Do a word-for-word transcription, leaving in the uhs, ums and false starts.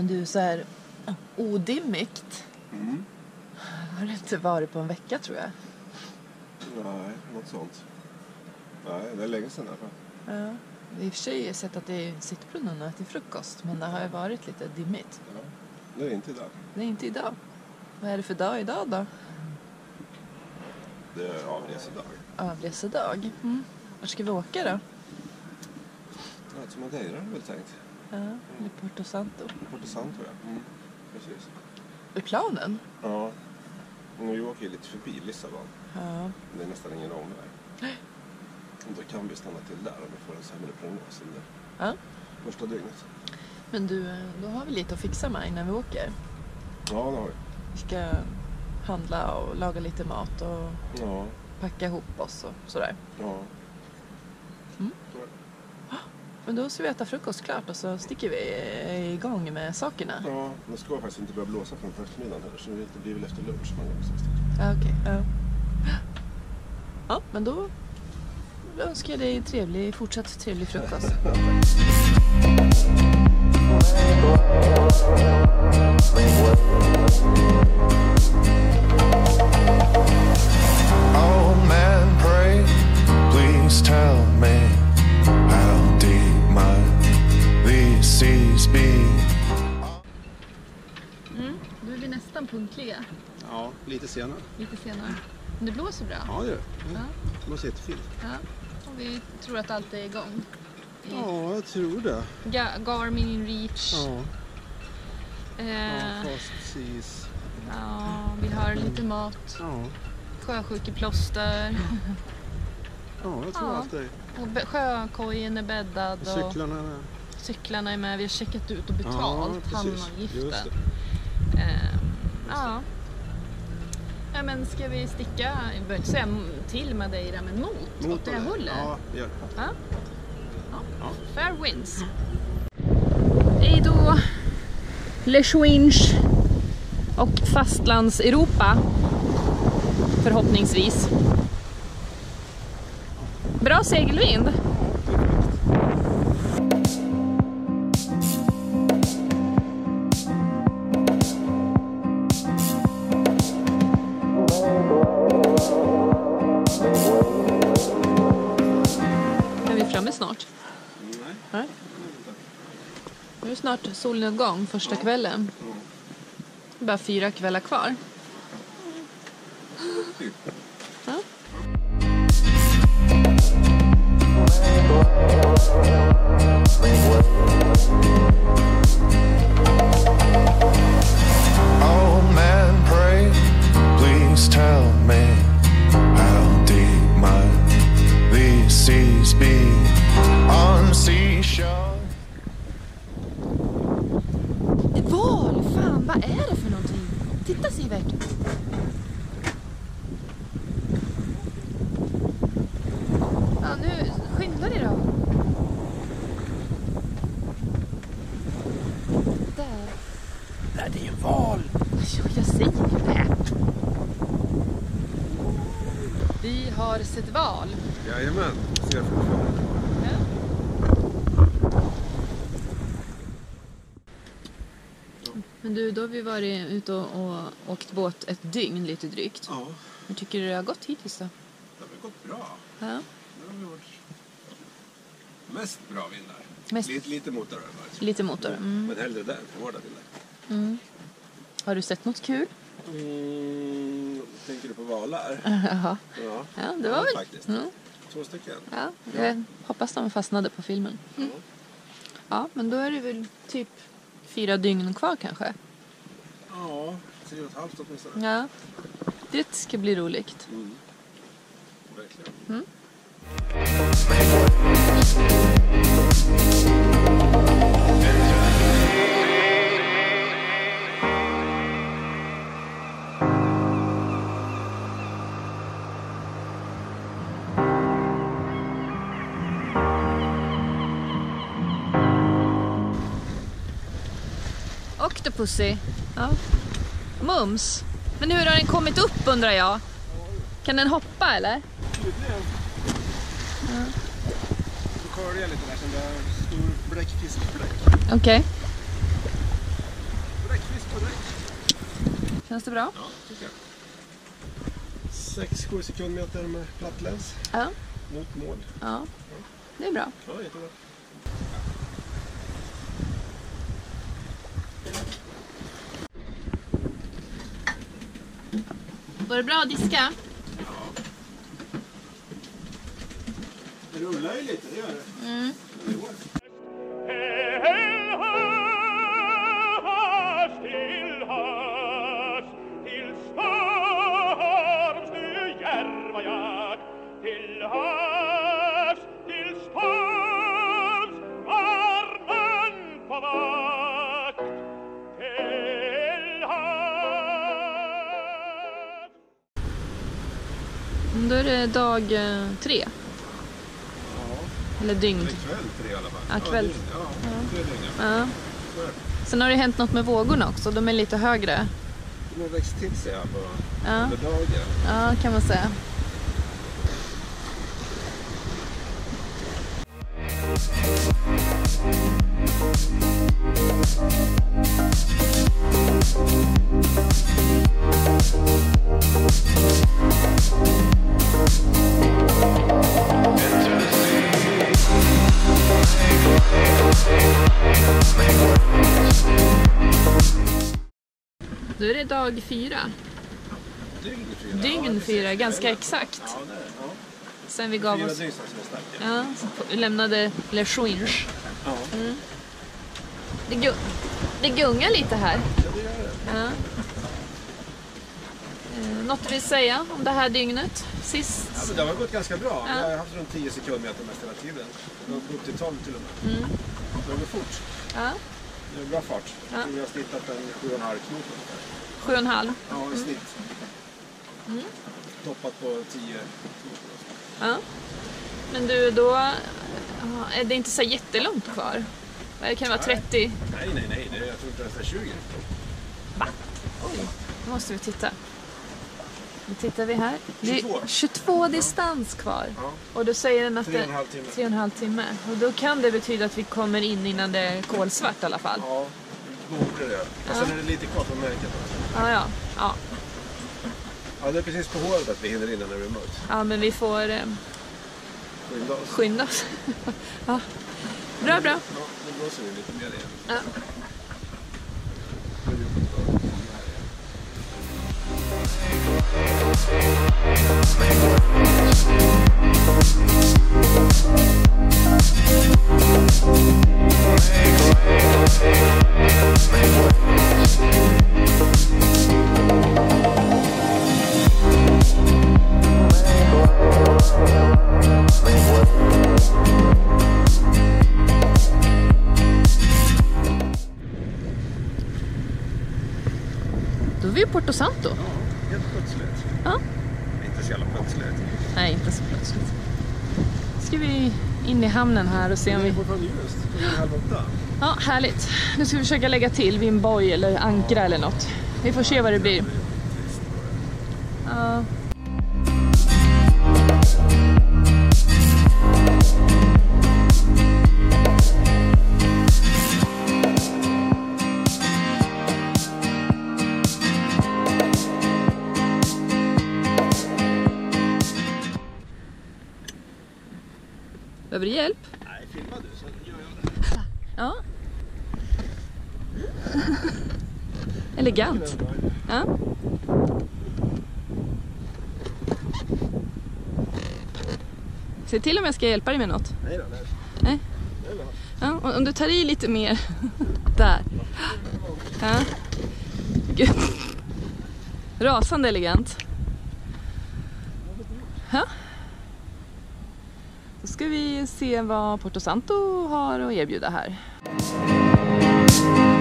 du, så här odimmigt. Mm. Har det inte varit på en vecka, tror jag. Nej, något sånt. Nej, det är länge sedan i alla fall. Ja. I och för sig har jag sett att det är sittbrunnen och ätit frukost, men det har ju varit lite dimmigt. Ja, det är inte idag. Det är inte idag. Vad är det för dag idag då? Det är avresedag. Avresedag. Mm. Var ska vi åka då? Ja, till Madeira har jag väl tänkt. Ja, i Porto Santo. Porto Santo, ja. Mm. Precis. I planen? Ja. New York är lite förbi Lissabon. Ja. Det är nästan ingen omväg. Och då kan vi stanna till där om vi får en sämre prognos under Ja. första dygnet. Men du, då har vi lite att fixa med innan vi åker. Ja, det har vi. Vi ska handla och laga lite mat och Ja. packa ihop oss och sådär. Ja. Mm. Men då ska vi äta frukost klart och så sticker vi igång med sakerna. Ja, det ska faktiskt inte börja blåsa från första middagen heller, så det blir väl efter lunch man går. Ja, okej. Ja. Ja, men då önskar jag dig en trevlig, fortsatt trevlig frukost. Oh man, pray, please tell me how deep might these seas be. Mm, då är vi nästan punktliga. Ja, lite senare. Lite senare. Men det blåser bra. Ja, det gör det. Ja. Det blåser jättefint. Ja. Och vi tror att allt är igång. I Ja, jag tror det. Ga- Garmin in reach. Ja, Eh, fast seas. ja, vi har lite mat. Ja, Sjösjukeplåster. ja jag tror Ja. allt är. Och be- sjökojen är bäddad. Och Cyklarna. cyklarna är med. Vi har checkat ut och Ja, betalt precis. hamnavgiften. Just det. Eh, ja. Ja, men ska vi sticka, jag vill inte säga till Madeira, men mot, mot åt det Madeira. hållet? Ja, det gör det. Ja. Ja. Ja. Fair winds. Hej då, Le Chouinge och fastlands-Europa, förhoppningsvis. Bra segelvind. Är vi framme snart? Nej. Nej. Nu är det snart solnedgång första kvällen. Bara fyra kvällar kvar. Typ. Ja. Oh man, pray, please tell me how deep might these seas be on seashore. Val, fan, vad är det för någonting? Titta, Sivert. Ja, nu skyndar dig då. Där. Nej, det är en val. Ja, jag säger ju det. Vi har sett val. Jajamän, ser jag fortfarande. Ja. Men du, då har vi varit ute och, och åkt båt ett dygn, lite drygt. Ja, Hur tycker du det har gått hittills då? det har väl gått bra. Ja. Det har vi varit mest bra vindar. Mest- Lite, lite motor har det varit. Lite motor. Mm. Men hellre där än hårda vindar. Mm. Har du sett något kul? Mm, tänker du på valar? Jaha. Ja, Ja, det var väl... faktiskt. Mm. Två stycken. Ja, jag hoppas de fastnade på filmen. Mm. Ja, men då är det väl typ fyra dygn kvar kanske. Ja, tre och ett halvt åtminstone. Ja, det ska bli roligt. Mm. Verkligen. Mm. Octopussy. Ja. Mums. Men hur har den kommit upp, undrar jag? Kan den hoppa eller? Tydligen. Ja. Så kör jag lite där som det är stor bläckfiskfläck. Okej. Känns det bra? Ja, tycker jag. sex sju sekundmeter med plattläns. Ja. Mot mål. Ja, det är bra. Ja, jättebra. Var det bra att diska? Det rullar ju lite, det gör det. Mm. Det går. Då är det dag eh, tre. Ja. Eller dygn. Det är kväll tre i alla fall. Ja, kväll. Ja, ja. tre dygn. Ja. Sen har det hänt något med vågorna också. De är lite högre. De har växt till sig här på Ja. under dagen. Ja, kan man säga. Då är det dag fyra. Dygn fyra. Dygn Ja, fyra, ganska exakt. Ja, det är det. Ja. Sen vi gav Fyra oss... dygn som är starka. Ja, så lämnade Le Chouinge. Ja. Mm. Det, gu det gungar lite här. Ja, det gör det. Ja. Eh, något du vill säga om det här dygnet? Sist? Ja, men det har gått ganska bra. Ja. Vi har haft runt tio sekundmeter mest hela tiden. Det har gått upp till tolv till och med. Mm. Så det går fort. Ja. Det är bra fart. Ja. Jag tror vi har snittat en sju och en halv knop. Sju och en halv. Ja, i snitt. Mm. Toppat på tio knop. Ja. Men du, då ja, är det inte så jättelångt kvar. Det kan vara trettio. Nej, nej, nej. Det är, jag tror inte det är tjugo. Va? Oj, nu måste vi titta. Nu tittar vi här. Det är tjugotvå. tjugotvå distans kvar. Ja. Och då säger den att Tre och en det halv timme. tre och en halv timme. Och då kan det betyda att vi kommer in innan det är kolsvart i alla fall. Ja, det borde det. Och Ja. sen är det lite kvar på märket också. Ja, ja. Ja, Ja, det är precis på håret att vi hinner innan det blir mörkt. ja men vi får eh, Skynda oss. skynda oss. Ja. Bra, bra. Ja, nu blåser vi lite mer igen. Ja. Nu är vi uppe på tio här igen. Då är vi i Porto Santo. Ja, helt plötsligt. Ja. Inte så jävla plötsligt. Nej, inte så plötsligt. Ska vi in i hamnen här och se om Det är vi... fortfarande ljust. Klockan är halv åtta. Ja, härligt. Nu ska vi försöka lägga till vid en boj eller ankra eller något. Vi får se vad det blir. Ja. Behöver du hjälp? Nej, filma du så gör jag det. Ja. Elegant. Ja. Se till om jag ska hjälpa dig med något. Nej då, nej. Nej. Det är bra. Ja, och om du tar i lite mer. Där. Ja. Gud. Rasande elegant. Ja. Då ska vi se vad Porto Santo har att erbjuda här.